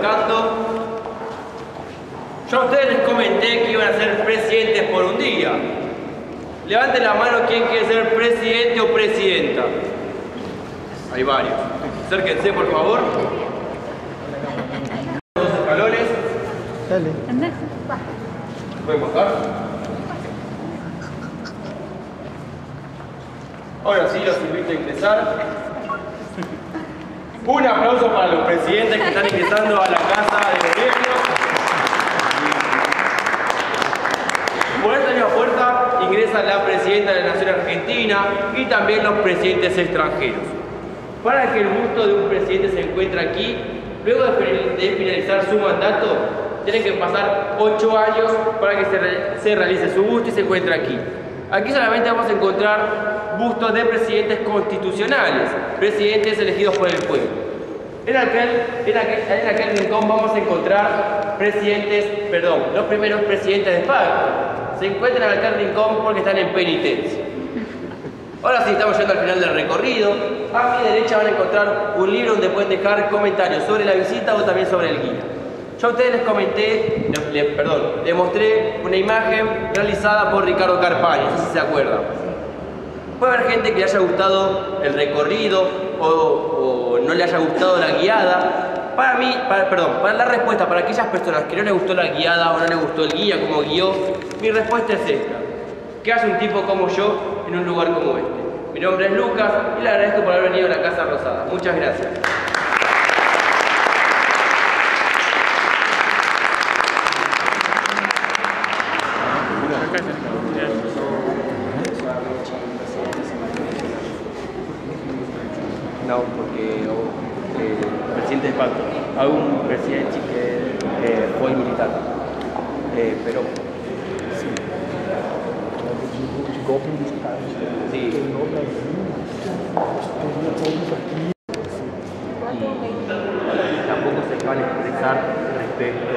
arrancando. Yo a ustedes les comenté que iban a ser presidentes por un día. Levanten la mano quien quiere ser presidente o presidenta. Hay varios. Acérquense, por favor. Dos escalones. Dale. ¿Pueden bajar? Ahora sí, los invito a ingresar. Un aplauso para los presidentes que están ingresando a la Casa de Gobierno. Por esta misma puerta ingresa la presidenta de la Nación Argentina y también los presidentes extranjeros. Para que el busto de un presidente se encuentre aquí, luego de finalizar su mandato, tienen que pasar 8 años para que se realice su busto y se encuentre aquí. Aquí solamente vamos a encontrar bustos de presidentes constitucionales, presidentes elegidos por el pueblo. En aquel rincón vamos a encontrar los primeros presidentes de facto. Se encuentran en aquel rincón porque están en penitencia. Ahora sí, estamos yendo al final del recorrido. A mi derecha van a encontrar un libro donde pueden dejar comentarios sobre la visita o también sobre el guía. Yo a ustedes les mostré una imagen realizada por Ricardo Carpani, no sé si se acuerdan. Puede haber gente que le haya gustado el recorrido o no le haya gustado la guiada. Para la respuesta, para aquellas personas que no les gustó la guiada o no les gustó el guía como guió, mi respuesta es esta. ¿Qué hace un tipo como yo en un lugar como este? Mi nombre es Lucas y le agradezco por haber venido a la Casa Rosada. Muchas gracias. No, porque el presidente de pacto, hay un presidente que fue militar, pero sí. Sí. Y tampoco se van a expresar respecto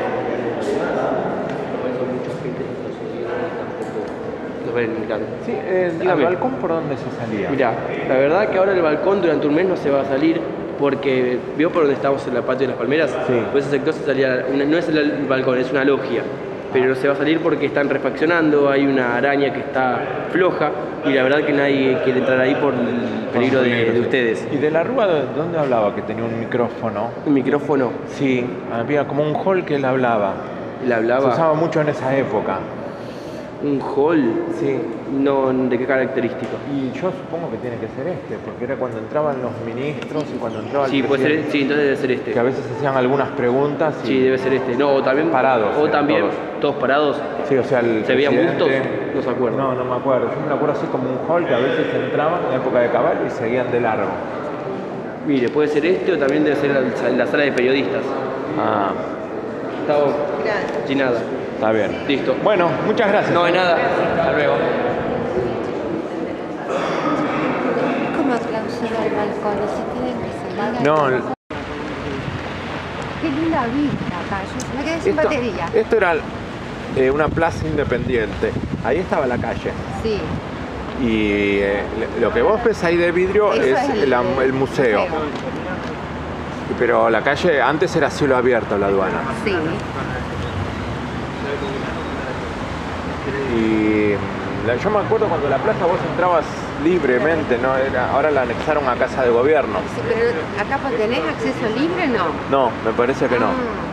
a por eso mucha gente no se dio tampoco los ven mirando. Sí, ¿el balcón por dónde se salía? Mirá, la verdad que ahora el balcón durante un mes no se va a salir porque, ¿vio por donde estamos en la patio de las palmeras? Sí. Por ese sector se salía, no es el balcón, es una logia. Pero no se va a salir porque están refaccionando, hay una araña que está floja y la verdad que nadie quiere entrar ahí por el peligro de ustedes. ¿Y de la Rúa dónde hablaba? Que tenía un micrófono. ¿Un micrófono? Sí, había como un hall que él hablaba. ¿Él hablaba? Se usaba mucho en esa época. ¿Un hall? Sí. No, ¿de qué característica? Y yo supongo que tiene que ser este, porque era cuando entraban los ministros y cuando entraba el Sí, puede ser, presidente. sí, entonces debe ser este. Que a veces hacían algunas preguntas y... Sí, debe ser este. No, o también parados. O también todos parados. Sí, o sea, el ¿Se veían presidente... bustos? No se acuerdan. No me acuerdo. Yo me acuerdo así como un hall que a veces entraban en la época de caballo y seguían de largo. Mire, puede ser este o también debe ser la sala de periodistas. Ah, Está sin nada. está bien. Listo. Bueno, muchas gracias. No hay nada. Hasta luego. ¿Cómo clausura el balcón? ¿Se tienen que salir? No, Qué linda vista acá. Yo me quedé sin batería. esto era una plaza independiente. Ahí estaba la calle. Sí. Y lo que vos ves ahí de vidrio Eso es el museo. Pero la calle antes era cielo abierto, la aduana. Sí. Y yo me acuerdo cuando la plaza vos entrabas libremente, ¿no? Ahora la anexaron a Casa de Gobierno. Sí, pero acá tenés acceso libre, ¿no? No, me parece que no.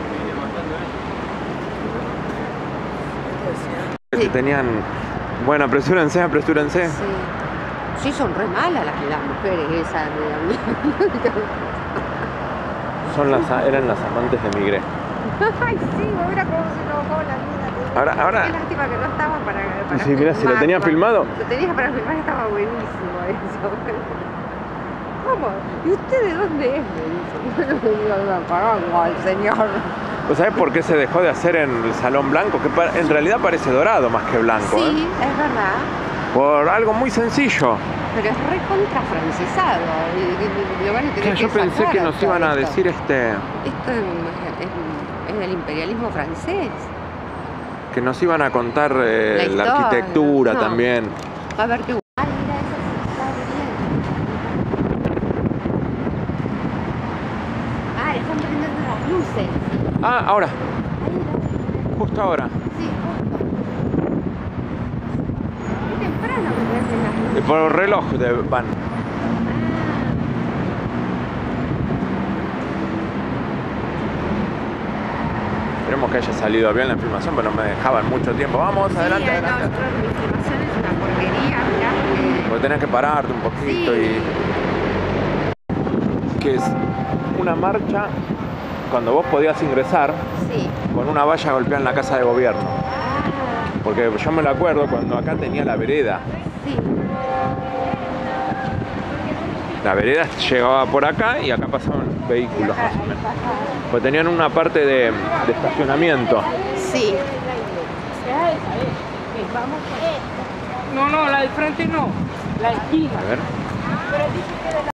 Sí. Que tenían... Bueno, apresúrense, apresúrense. Sí. Sí, son re malas las mujeres esas de Eran las amantes de Migré. Ay, sí, mira cómo se enojó la vida. Ahora... Qué lástima que no estaba para Sí, mira, si lo tenía filmado. Lo tenías para filmar, estaba buenísimo eso. ¿Cómo? ¿Y usted de dónde es? Me dice. Yo le digo, no, parango al señor. ¿Vos sabés por qué se dejó de hacer en el Salón Blanco? Que en realidad parece dorado más que blanco. Sí, es verdad. Por algo muy sencillo. Pero es re contra francesado. Lo van a tener Yo pensé que nos iban a decir Esto es del imperialismo francés. que nos iban a contar la arquitectura también. Va a ver qué... Ah, mira, eso sí está bien. Ah, le están prendiendo las luces. Ah, ahora. Justo ahora. Sí, justo. Qué temprano que venden las luces. Por el reloj van. Esperemos que haya salido bien la filmación, pero no me dejaban mucho tiempo. Vamos, Sí, adelante, no, adelante. mi filmación es una porquería, mirá. Porque tenés que pararte un poquito Sí. y... Que es una marcha cuando vos podías ingresar Sí. con una valla golpeada en la casa de gobierno. Ah, Porque yo me lo acuerdo cuando acá tenía la vereda. sí. La vereda llegaba por acá y acá pasaban vehículos más o menos. Pues tenían una parte de estacionamiento. Sí. No, la del frente no, la esquina. A ver.